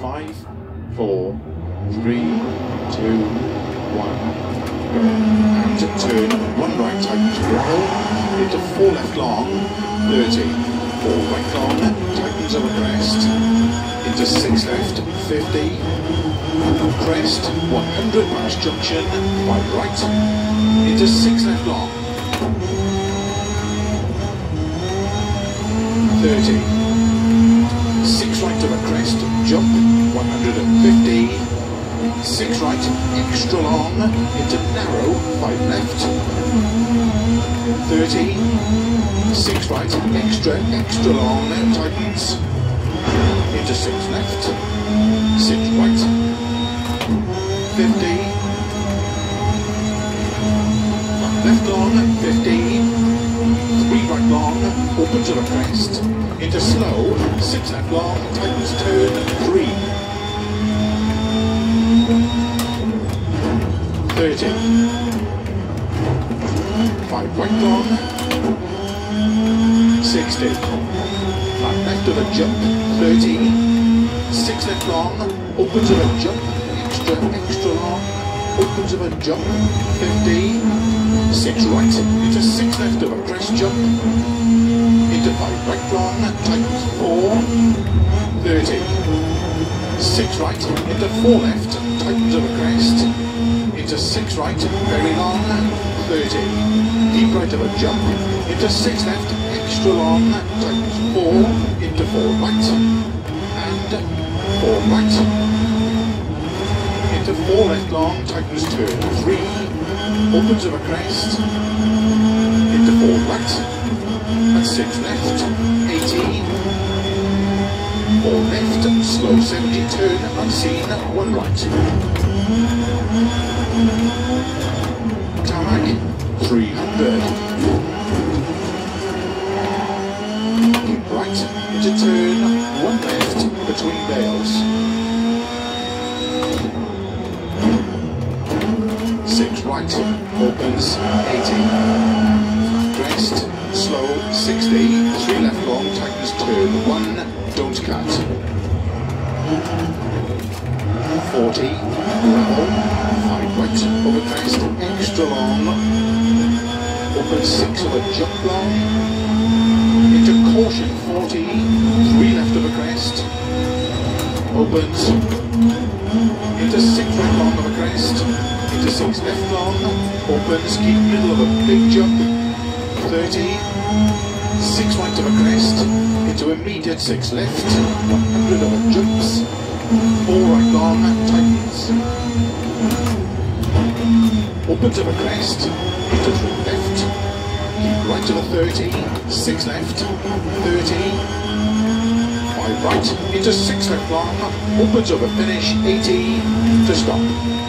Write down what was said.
5, 4, 3, 2, 1, go. And turn 1 right, tightens gravel, into 4 left long, 30, 4 right long, tightens over crest, into 6 left, 50, crest, 100 past junction, 5 right, into 6 left long, 30, 6 right over crest, jump, 150, 6 right, extra long, into narrow, 5 left, 30, 6 right, extra long, tightens, into 6 left, 6 right, 50, 5 left long, 50, 3 right long, open to the crest, into slow, 6 left long, tightens turn, 3, 30, 5 right long, 60, 5 left of a jump, 30, 6 left long, opens of a jump, extra long, opens of a jump, 50, 6 right, into 6 left of a crest jump, into 5 right long, tightens 4, 30, 6 right, into 4 left, tightens of a crest, into 6 right, very long, 30, deep right of a jump, into 6 left, extra long, tightens 4, into 4 right, and 4 right, into 4 left long, tightens turn, 3, opens of a crest, into 4 right, and 6 left, 80, 4 left, slow 70, turn, unseen, 1 right. Tarmac, 300. Keep right, into turn, 1 left, between bales. 6 right, opens, 80. Crest, slow, 60, 3 left long, tightens turn, 1, don't cut. 40, gravel, 5 right, over crest, extra long, open 6 of a jump long, into caution, 40, 3 left of a crest, opens, into 6 right long of a crest, into 6 left long, opens, keep middle of a big jump, 30, 6 right of a crest, into immediate 6 left, 100 of a jumps, 4 right long, tightens, opens of a crest, into 3 left, keep right of a 30, 6 left, 30, 5 right, into 6 left long, opens of a finish, 80, to stop.